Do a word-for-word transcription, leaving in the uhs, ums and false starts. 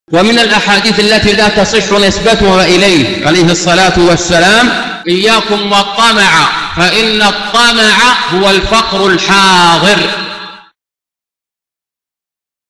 ومن الأحاديث التي لا تصح نسبتها إليه عليه الصلاة والسلام: إياكم والطمع فإن الطمع هو الفقر الحاضر.